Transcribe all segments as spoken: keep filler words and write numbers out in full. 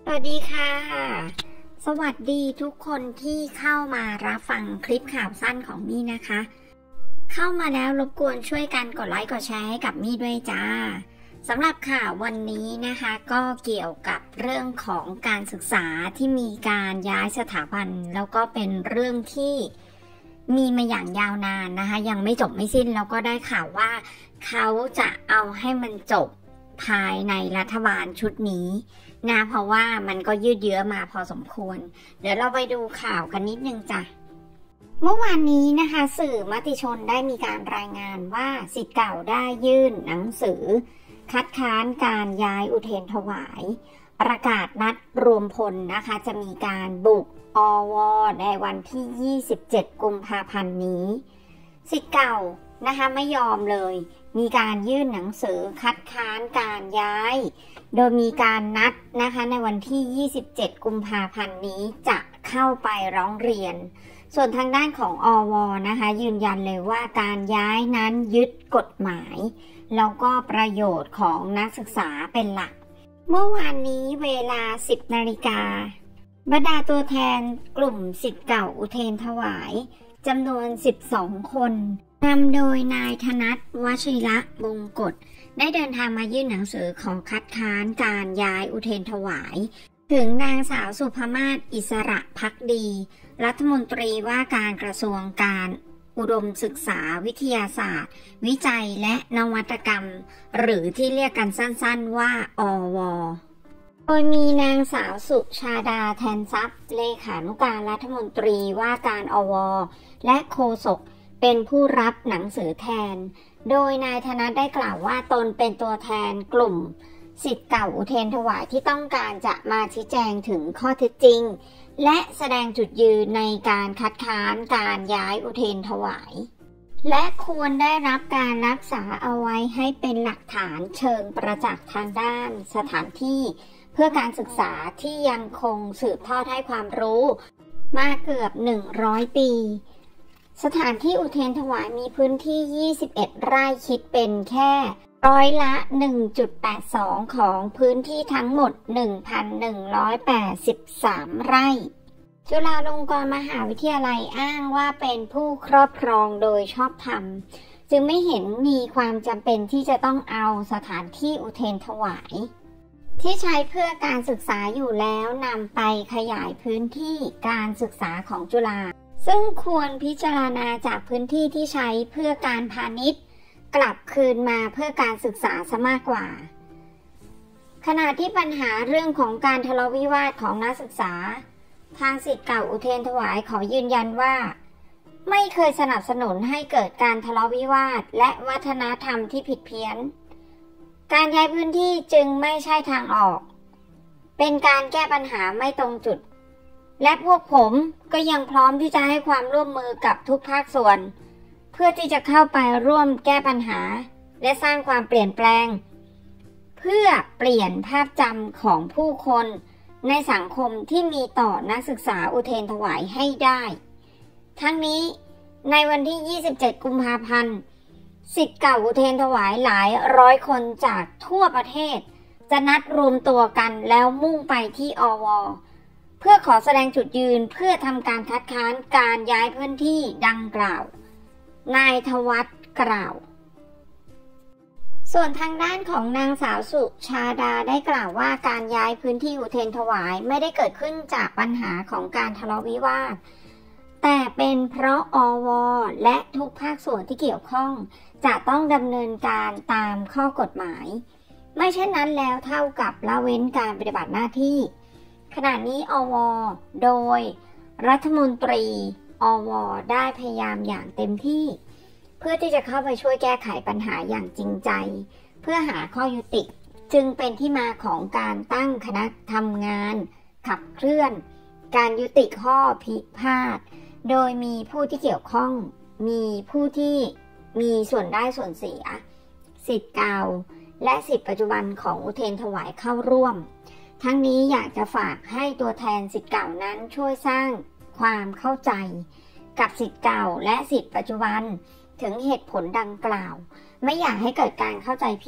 สวัสดีค่ะสวัสดีทุกคนที่เข้ามารับฟังคลิปข่าวสั้นของมี่นะคะเข้ามาแล้วรบกวนช่วยกันกดไลค์กดแชร์ให้กับมี่ด้วยจ้าสำหรับข่าววันนี้นะคะก็เกี่ยวกับเรื่องของการศึกษาที่มีการย้ายสถาบันแล้วก็เป็นเรื่องที่มีมาอย่างยาวนานนะคะยังไม่จบไม่สิ้นแล้วก็ได้ข่าวว่าเขาจะเอาให้มันจบภายในรัฐบาลชุดนี้นะเพราะว่ามันก็ยืดเยื้อมาพอสมควรเดี๋ยวเราไปดูข่าวกันนิดนึงจ้ะเมื่อวานนี้นะคะสื่อมติชนได้มีการรายงานว่าศิษย์เก่าได้ยื่นหนังสือคัดค้านการย้ายอุเทรถวายประกาศนัดรวมพลนะคะจะมีการบุกอวในวันที่ยี่สิบเจ็ดกุมภาพันธ์นี้ศิษย์เก่านะคะไม่ยอมเลยมีการยื่นหนังสือคัดค้านการย้ายโดยมีการนัดนะคะในวันที่ยี่สิบเจ็ดกุมภาพันธ์นี้จะเข้าไปร้องเรียนส่วนทางด้านของอวนะคะยืนยันเลยว่าการย้ายนั้นยึดกฎหมายแล้วก็ประโยชน์ของนักศึกษาเป็นหลักเมื่อวานนี้เวลาสิบนาฬิกาบรรดาตัวแทนกลุ่มศิษย์เก่าอุเทรถวายจำนวนสิบสองคนนำโดยนายธนัท วชิระบงกฎได้เดินทางมายื่นหนังสือขอคัดค้านการย้ายอุเทรถวายถึงนางสาวสุภมาศ อิสระภักดีรัฐมนตรีว่าการกระทรวงการอุดมศึกษาวิทยาศาสตร์วิจัยและนวัตกรรมหรือที่เรียกกันสั้นๆว่าอวโดยมีนางสาวสุชาดาแทนทรัพย์เลขานุการรัฐมนตรีว่าการอวและโฆษกเป็นผู้รับหนังสือแทนโดยนายธนัทได้กล่าวว่าตนเป็นตัวแทนกลุ่มศิษย์เก่าอุเทรถวายที่ต้องการจะมาชี้แจงถึงข้อเท็จจริงและแสดงจุดยืนในการคัดค้านการย้ายอุเทรถวายและควรได้รับการรักษาเอาไว้ให้เป็นหลักฐานเชิงประจักษ์ทางด้านสถานที่เพื่อการศึกษาที่ยังคงสืบทอดให้ความรู้มาเกือบหนึ่งร้อยปีสถานที่อุเทรถวายมีพื้นที่ยี่สิบเอ็ดไร่คิดเป็นแค่ร้อยละ หนึ่งจุดแปดสอง ของพื้นที่ทั้งหมด หนึ่งพันหนึ่งร้อยแปดสิบสาม ไร่จุฬาลงกรณ์มหาวิทยาลัยอ้างว่าเป็นผู้ครอบครองโดยชอบธรรมจึงไม่เห็นมีความจำเป็นที่จะต้องเอาสถานที่อุเทรถวายที่ใช้เพื่อการศึกษาอยู่แล้วนำไปขยายพื้นที่การศึกษาของจุฬาซึ่งควรพิจารณาจากพื้นที่ที่ใช้เพื่อการพาณิชย์กลับคืนมาเพื่อการศึกษาซะมากกว่าขณะที่ปัญหาเรื่องของการทะเลาะวิวาทของนักศึกษาทางศิษย์เก่าอุเทรถวายขอยืนยันว่าไม่เคยสนับสนุนให้เกิดการทะเลาะวิวาทและวัฒนธรรมที่ผิดเพี้ยนการย้ายพื้นที่จึงไม่ใช่ทางออกเป็นการแก้ปัญหาไม่ตรงจุดและพวกผมก็ยังพร้อมที่จะให้ความร่วมมือกับทุกภาคส่วนเพื่อที่จะเข้าไปร่วมแก้ปัญหาและสร้างความเปลี่ยนแปลงเพื่อเปลี่ยนภาพจำของผู้คนในสังคมที่มีต่อนักศึกษาอุเทรถวายให้ได้ทั้งนี้ในวันที่ยี่สิบเจ็ดกุมภาพันธ์ศิษย์เก่าอุเทรถวายหลายร้อยคนจากทั่วประเทศจะนัดรวมตัวกันแล้วมุ่งไปที่อวเพื่อขอแสดงจุดยืนเพื่อทำการคัดค้านการย้ายพื้นที่ดังกล่าวนายธวัฒน์กล่าวส่วนทางด้านของนางสาวสุชาดาได้กล่าวว่าการย้ายพื้นที่อุเทรถวายไม่ได้เกิดขึ้นจากปัญหาของการทะเลาะวิวาทแต่เป็นเพราะอวและทุกภาคส่วนที่เกี่ยวข้องจะต้องดำเนินการตามข้อกฎหมายไม่เช่นนั้นแล้วเท่ากับละเว้นการปฏิบัติหน้าที่ขณะนี้อวโดยรัฐมนตรีอวได้พยายามอย่างเต็มที่เพื่อที่จะเข้าไปช่วยแก้ไขปัญหาอย่างจริงใจเพื่อหาข้อยุติจึงเป็นที่มาของการตั้งคณะทำงานขับเคลื่อนการยุติข้อพิพาทโดยมีผู้ที่เกี่ยวข้องมีผู้ที่มีส่วนได้ส่วนเสียศิษย์เก่าและศิษย์ปัจจุบันของอุเทรถวายเข้าร่วมทั้งนี้อยากจะฝากให้ตัวแทนศิษย์เก่านั้นช่วยสร้างความเข้าใจกับศิษย์เก่าและศิษย์ปัจจุบันถึงเหตุผลดังกล่าวไม่อยากให้เกิดการเข้าใจผิด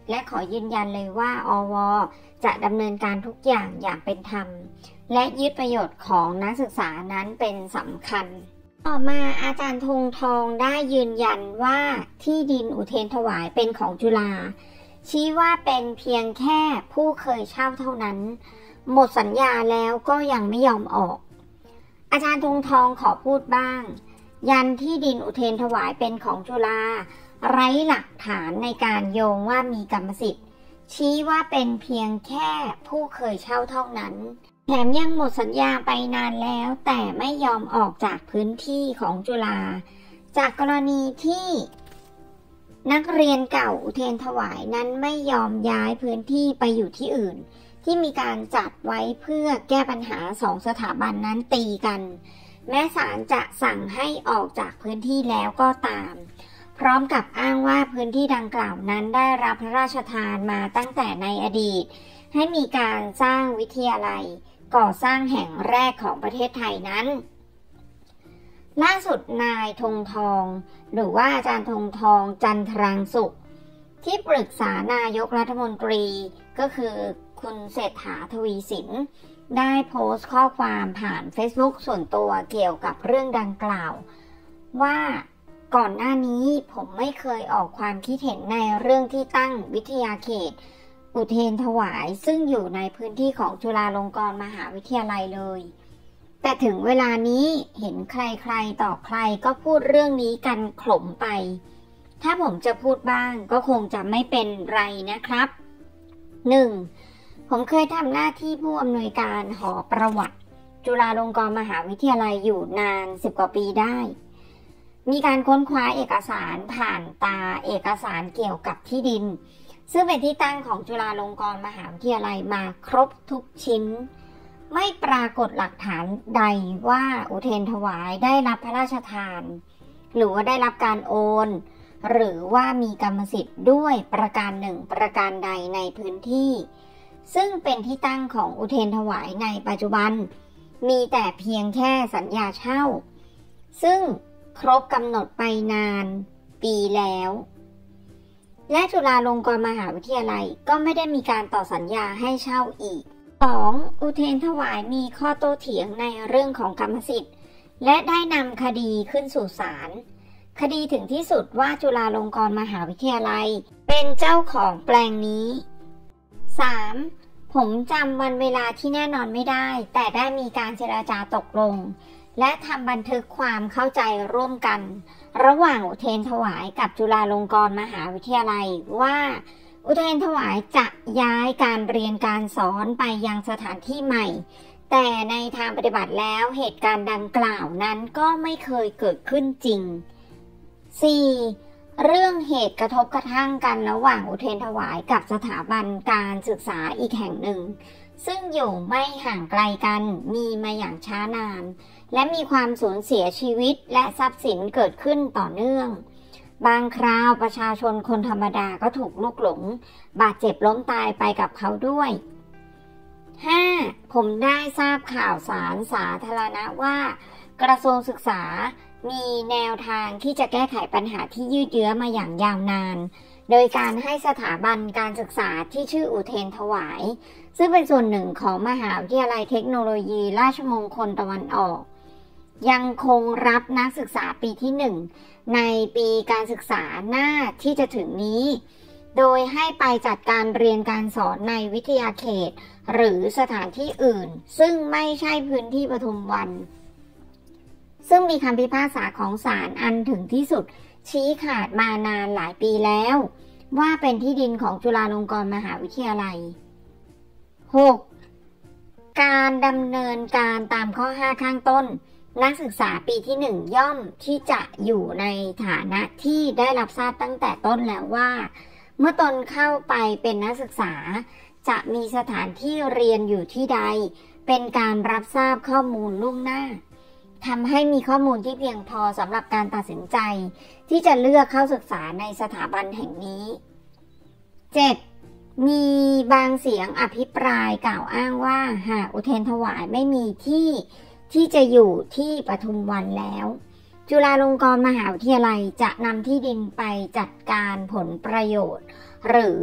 และขอยืนยันเลยว่าอวจะดำเนินการทุกอย่างอย่างเป็นธรรมและยึดประโยชน์ของนักศึกษานั้นเป็นสำคัญต่อมาอาจารย์ธงทองได้ยืนยันว่าที่ดินอุเทรนถวายเป็นของจุฬาชี้ว่าเป็นเพียงแค่ผู้เคยเช่าเท่านั้นหมดสัญญาแล้วก็ยังไม่ยอมออกอาจารย์ธงทองขอพูดบ้างยันที่ดินอุเทรนถวายเป็นของจุฬาไร้หลักฐานในการโยงว่ามีกรรมสิทธิ์ชี้ว่าเป็นเพียงแค่ผู้เคยเช่าเท่านั้นแถมยังหมดสัญญาไปนานแล้วแต่ไม่ยอมออกจากพื้นที่ของจุฬาจากกรณีที่นักเรียนเก่าอุเทรนถวายนั้นไม่ยอมย้ายพื้นที่ไปอยู่ที่อื่นที่มีการจัดไว้เพื่อแก้ปัญหาสองสถาบันนั้นตีกันแม้ศาลจะสั่งให้ออกจากพื้นที่แล้วก็ตามพร้อมกับอ้างว่าพื้นที่ดังกล่าวนั้นได้รับพระราชทานมาตั้งแต่ในอดีตให้มีการสร้างวิทยาลัยก่อสร้างแห่งแรกของประเทศไทยนั้นล่าสุดนายธงทองหรือว่าอาจารย์ธงทองจันทรังสุขที่ปรึกษานายกรัฐมนตรีก็คือคุณเศรษฐาทวีสินได้โพสต์ข้อความผ่าน Facebook ส่วนตัวเกี่ยวกับเรื่องดังกล่าวว่าก่อนหน้านี้ผมไม่เคยออกความคิดเห็นในเรื่องที่ตั้งวิทยาเขตอุเทรนถวายซึ่งอยู่ในพื้นที่ของจุฬาลงกรณ์มหาวิทยาลัยเลยแต่ถึงเวลานี้เห็นใครๆต่อใครก็พูดเรื่องนี้กันขลมไปถ้าผมจะพูดบ้างก็คงจะไม่เป็นไรนะครับ หนึ่ง. ผมเคยทำหน้าที่ผู้อำนวยการหอประวัติจุฬาลงกรณ์มหาวิทยาลัยอยู่นานสิบกว่าปีได้มีการค้นคว้าเอกสารผ่านตาเอกสารเกี่ยวกับที่ดินซึ่งเป็นที่ตั้งของจุฬาลงกรณ์มหาวิทยาลัยมาครบทุกชิ้นไม่ปรากฏหลักฐานใดว่าอุเทรนถวายได้รับพระราชทานหรือว่าได้รับการโอนหรือว่ามีกรรมสิทธิ์ด้วยประการหนึ่งประการใดในพื้นที่ซึ่งเป็นที่ตั้งของอุเทรนถวายในปัจจุบันมีแต่เพียงแค่สัญญาเช่าซึ่งครบกำหนดไปนานปีแล้วและจุฬาลงกรณ์มหาวิทยาลัยก็ไม่ได้มีการต่อสัญญาให้เช่าอีก สอง. อุเทรนถวายมีข้อโต้เถียงในเรื่องของกรรมสิทธิ์และได้นำคดีขึ้นสู่ศาลคดีถึงที่สุดว่าจุฬาลงกรณ์มหาวิทยาลัยเป็นเจ้าของแปลงนี้ สาม. ผมจำวันเวลาที่แน่นอนไม่ได้แต่ได้มีการเจรจาตกลงและทำบันทึกความเข้าใจร่วมกันระหว่างอุเทรนถวายกับจุฬาลงกรณ์มหาวิทยาลัยว่าอุเทรนถวายจะย้ายการเรียนการสอนไปยังสถานที่ใหม่แต่ในทางปฏิบัติแล้วเหตุการณ์ดังกล่าวนั้นก็ไม่เคยเกิดขึ้นจริง สี่. เรื่องเหตุกระทบกระทั่งกันระหว่างอุเทรนถวายกับสถาบันการศึกษาอีกแห่งหนึ่งซึ่งอยู่ไม่ห่างไกลกันมีมาอย่างช้านานและมีความสูญเสียชีวิตและทรัพย์สินเกิดขึ้นต่อเนื่องบางคราวประชาชนคนธรรมดาก็ถูกลูกหลงบาดเจ็บล้มตายไปกับเขาด้วย ห้า. ผมได้ทราบข่าวสารสาธารณะว่ากระทรวงศึกษามีแนวทางที่จะแก้ไขปัญหาที่ยืดเยื้อมาอย่างยาวนานโดยการให้สถาบันการศึกษาที่ชื่ออุเทรนถวายซึ่งเป็นส่วนหนึ่งของมหาวิทยาลัยเทคโนโลยีราชมงคลตะวันออกยังคงรับนักศึกษาปีที่หนึ่งในปีการศึกษาหน้าที่จะถึงนี้โดยให้ไปจัดการเรียนการสอนในวิทยาเขตหรือสถานที่อื่นซึ่งไม่ใช่พื้นที่ปทุมวันซึ่งมีคำพิพากษาของศาลอันถึงที่สุดชี้ขาดมานานหลายปีแล้วว่าเป็นที่ดินของจุฬาลงกรณ์มหาวิทยาลัย หก. การดำเนินการตามข้อห้าข้างต้นนักศึกษาปีที่หนึ่งย่อมที่จะอยู่ในฐานะที่ได้รับทราบตั้งแต่ต้นแล้วว่าเมื่อตนเข้าไปเป็นนักศึกษาจะมีสถานที่เรียนอยู่ที่ใดเป็นการรับทราบข้อมูลล่วงหน้าทำให้มีข้อมูลที่เพียงพอสำหรับการตัดสินใจที่จะเลือกเข้าศึกษาในสถาบันแห่งนี้ เจ็ด. มีบางเสียงอภิปรายกล่าวอ้างว่าหากอุเทรนถวายไม่มีที่ที่จะอยู่ที่ปทุมวันแล้วจุฬาลงกรณ์มหาวิทยาลัยจะนำที่ดินไปจัดการผลประโยชน์หรือ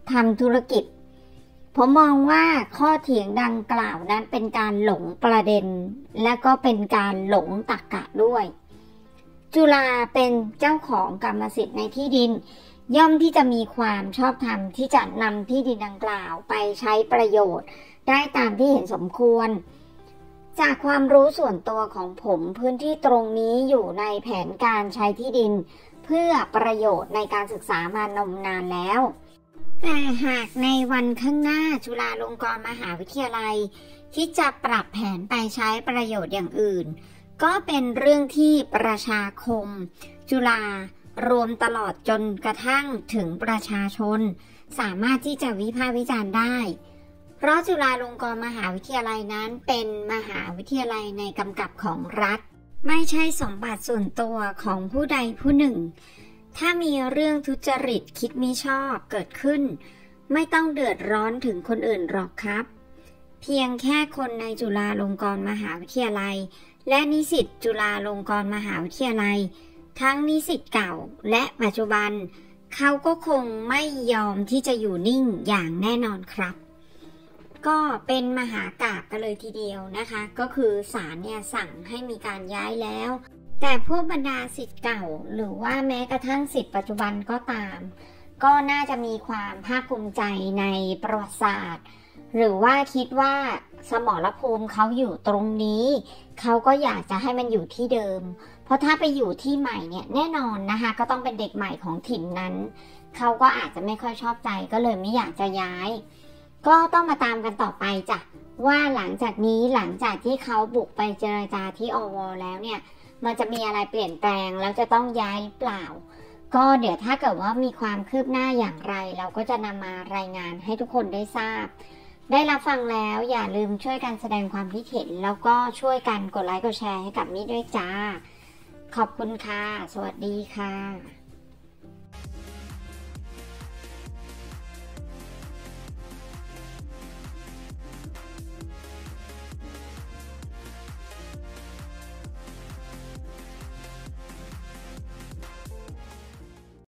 ทำธุรกิจผมมองว่าข้อเถียงดังกล่าวนั้นเป็นการหลงประเด็นและก็เป็นการหลงตรรกะด้วยจุฬาเป็นเจ้าของกรรมสิทธิ์ในที่ดินย่อมที่จะมีความชอบธรรมที่จะนำที่ดินดังกล่าวไปใช้ประโยชน์ได้ตามที่เห็นสมควรจากความรู้ส่วนตัวของผมพื้นที่ตรงนี้อยู่ในแผนการใช้ที่ดินเพื่อประโยชน์ในการศึกษามานมนานแล้วแต่หากในวันข้างหน้าจุฬาลงกรณ์มหาวิทยาลัยที่จะปรับแผนไปใช้ประโยชน์อย่างอื่นก็เป็นเรื่องที่ประชาคมจุฬารวมตลอดจนกระทั่งถึงประชาชนสามารถที่จะวิพากษ์วิจารณ์ได้เพราะจุฬาลงกรณ์มหาวิทยาลัยนั้นเป็นมหาวิทยาลัยในกำกับของรัฐไม่ใช่สมบัติส่วนตัวของผู้ใดผู้หนึ่งถ้ามีเรื่องทุจริตคิดมิชอบเกิดขึ้นไม่ต้องเดือดร้อนถึงคนอื่นหรอกครับเพียงแค่คนในจุฬาลงกรณ์มหาวิทยาลัยและนิสิตจุฬาลงกรณ์มหาวิทยาลัยทั้งนิสิตเก่าและปัจจุบันเขาก็คงไม่ยอมที่จะอยู่นิ่งอย่างแน่นอนครับก็เป็นมหากาพย์กันเลยทีเดียวนะคะก็คือศาลเนี่ยสั่งให้มีการย้ายแล้วแต่พวกบรรดาศิษย์เก่าหรือว่าแม้กระทั่งศิษย์ปัจจุบันก็ตามก็น่าจะมีความภาคภูมิใจในประวัติศาสตร์หรือว่าคิดว่าสมรภูมิเขาอยู่ตรงนี้เขาก็อยากจะให้มันอยู่ที่เดิมเพราะถ้าไปอยู่ที่ใหม่เนี่ยแน่นอนนะคะก็ต้องเป็นเด็กใหม่ของถิ่นนั้นเขาก็อาจจะไม่ค่อยชอบใจก็เลยไม่อยากจะย้ายก็ต้องมาตามกันต่อไปจ้ะว่าหลังจากนี้หลังจากที่เขาบุกไปเจรจาที่อว.แล้วเนี่ยมันจะมีอะไรเปลี่ยนแปลงแล้วจะต้องย้ายหรือเปล่าก็เดี๋ยวถ้าเกิดว่ามีความคืบหน้าอย่างไรเราก็จะนำมารายงานให้ทุกคนได้ทราบได้รับฟังแล้วอย่าลืมช่วยกันแสดงความคิดเห็นแล้วก็ช่วยกันกดไลค์กดแชร์ให้กับมี่ด้วยจ้าขอบคุณค่ะสวัสดีค่ะ